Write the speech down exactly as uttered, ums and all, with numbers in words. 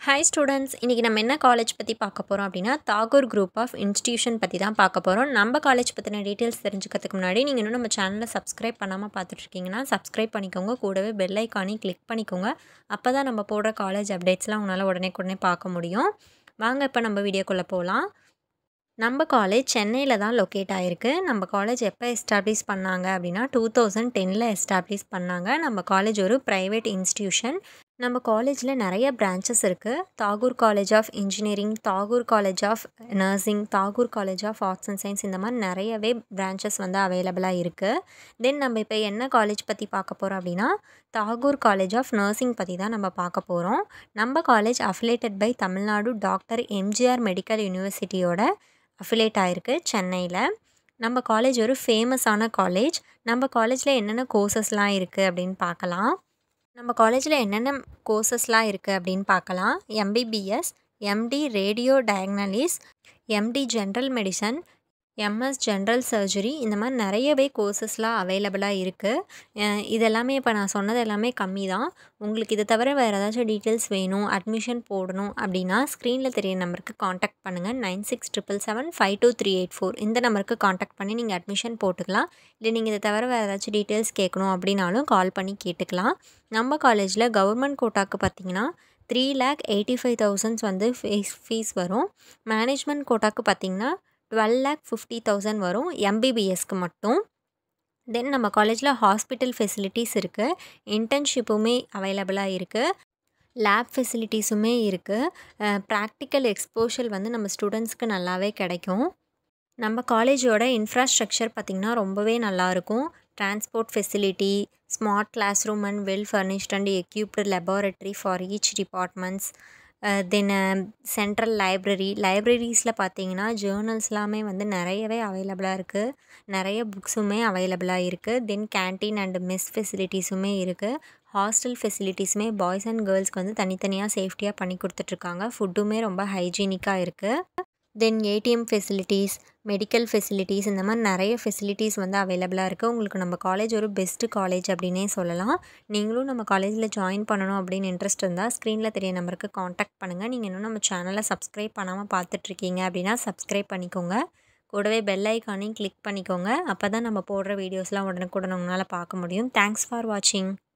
Hi students, இன்னைக்கு நம்ம என்ன காலேஜ் பற்றி பார்க்க போகிறோம் அப்படின்னா தாகூர் குரூப் ஆஃப் இன்ஸ்டிடியூஷன் பற்றி தான் பார்க்க போகிறோம். நம்ம காலேஜ் பற்றின டீட்டெயில்ஸ் தெரிஞ்சுக்கிறதுக்கு முன்னாடி நீங்கள் இன்னும் நம்ம சேனலை சப்ஸ்கிரைப் பண்ணாமல் பார்த்துட்ருக்கீங்கன்னா சப்ஸ்கிரைப் பண்ணிக்கோங்க. கூடவே பெல் ஐக்கானையும் கிளிக் பண்ணிக்கோங்க. அப்போ தான் நம்ம போடுற காலேஜ் அப்டேட்ஸ்லாம் உங்களால் உடனே உடனே பார்க்க முடியும். வாங்க இப்போ நம்ம வீடியோக்குள்ளே போகலாம். நம்ம காலேஜ் சென்னையில் தான் லொக்கேட் ஆகிருக்கு. நம்ம காலேஜ் எப்போ எஸ்டாப்ளிஷ் பண்ணாங்க அப்படின்னா டூ தௌசண்ட் டெனில் எஸ்டாப்ளிஷ் பண்ணாங்க. நம்ம காலேஜ் ஒரு ப்ரைவேட் இன்ஸ்டிடியூஷன். நம்ம காலேஜில் நிறைய பிரான்ச்சஸ் இருக்குது. Tagore college of engineering, Tagore college of nursing, Tagore college of arts and science, இந்த மாதிரி நிறையவே பிரான்ச்சஸ் வந்து அவைலபிளாக இருக்குது. தென் நம்ம இப்போ என்ன காலேஜ் பற்றி பார்க்க போகிறோம் அப்படின்னா தாகூர் காலேஜ் ஆஃப் நர்சிங் பற்றி தான் நம்ம பார்க்க போகிறோம். நம்ம college affiliated by Tamil Nadu doctor MGR medical யூனிவர்சிட்டியோட அஃபிலேட் ஆகிருக்கு சென்னையில். நம்ம காலேஜ் ஒரு ஃபேமஸான காலேஜ். நம்ம காலேஜில் என்னென்ன கோர்சஸ்லாம் இருக்குது அப்படின்னு பார்க்கலாம். நம்ம காலேஜில் என்னென்ன கோர்சஸ்லாம் இருக்குது அப்படின்னு பார்க்கலாம். MBBS, MD radio diagnosis, MD general medicine, MS general surgery, இந்த மாதிரி நிறையவே கோர்சஸ்லாம் அவைலபிளாக இருக்குது. இதெல்லாமே இப்போ நான் சொன்னது எல்லாமே கம்மி தான். உங்களுக்கு இதை தவிர வேறு ஏதாச்சும் டீட்டெயில்ஸ் வேணும், அட்மிஷன் போடணும் அப்படின்னா ஸ்க்ரீனில் தெரிய நம்பருக்கு காண்டாக்ட் பண்ணுங்கள். Nine six triple seven five two three eight four இந்த நம்பருக்கு காண்டாக்ட் பண்ணி நீங்கள் அட்மிஷன் போட்டுக்கலாம். இல்லை நீங்கள் இதை தவிர வேறு ஏதாச்சும் டீட்டெயில்ஸ் கேட்கணும் அப்படின்னாலும் கால் பண்ணி கேட்டுக்கலாம். நம்ம காலேஜில் கவர்மெண்ட் கோட்டாக்கு பார்த்திங்கன்னா three lakh eighty five thousands வந்து ஃபீஸ் ஃபீஸ் வரும். மேனேஜ்மெண்ட் கோட்டாக்கு பார்த்திங்கன்னா டுவெல் லேக் ஃபிஃப்டி தௌசண்ட் வரும் எம்பிபிஎஸ்க்கு மட்டும். தென் நம்ம காலேஜில் ஹாஸ்பிட்டல் ஃபெசிலிட்டிஸ் இருக்குது. இன்டர்ன்ஷிப்புமே அவைலபிளாக இருக்குது. லேப் ஃபெசிலிட்டிஸுமே இருக்குது. ப்ராக்டிக்கல் எக்ஸ்போஷர் வந்து நம்ம ஸ்டூடெண்ட்ஸ்க்கு நல்லாவே கிடைக்கும். நம்ம காலேஜோட இன்ஃப்ராஸ்ட்ரக்சர் பார்த்திங்கன்னா ரொம்பவே நல்லாயிருக்கும். Transport facility, smart class room and well furnished and equipped laboratory for each departments. Then central library, லைப்ரரிஸில் பார்த்தீங்கன்னா ஜேர்னல்ஸ் எல்லாமே வந்து நிறையவே அவைலபிளாக இருக்குது. நிறைய புக்ஸுமே அவைலபிளாக இருக்குது. தென் கேன்டீன் அண்ட் மெஸ் ஃபெசிலிட்டிஸுமே இருக்குது. ஹாஸ்டல் ஃபெசிலிட்டிஸுமே பாய்ஸ் அண்ட் கேர்ள்ஸ்க்கு வந்து தனித்தனியாக சேஃப்டியாக பண்ணி கொடுத்துட்ருக்காங்க. ஃபுட்டுமே ரொம்ப ஹைஜீனிக்காக இருக்குது. Then ATM facilities, medical facilities, இந்த மாதிரி நிறைய ஃபெசிலிட்டிஸ் வந்து அவைலபிளாக இருக்குது. உங்களுக்கு நம்ம காலேஜ் ஒரு பெஸ்ட்டு காலேஜ் அப்படின்னே சொல்லலாம். நீங்களும் நம்ம காலேஜில் ஜாயின் பண்ணணும் அப்படின்னு இன்ட்ரெஸ்ட் இருந்தால் ஸ்க்ரீனில் தெரிய நம்பருக்கு காண்டாக்ட் பண்ணுங்கள். நீங்கள் இன்னும் நம்ம சேனலை சப்ஸ்கிரைப் பண்ணாமல் பார்த்துட்ருக்கீங்க அப்படின்னா சப்ஸ்கிரைப் பண்ணிக்கோங்க. கூடவே பெல் ஐக்கானையும் கிளிக் பண்ணிக்கோங்க. அப்போ தான் நம்ம போடுற வீடியோஸ்லாம் உடனுக்குடன் உங்களால் பார்க்க முடியும். தேங்க்ஸ் ஃபார் வாட்சிங்.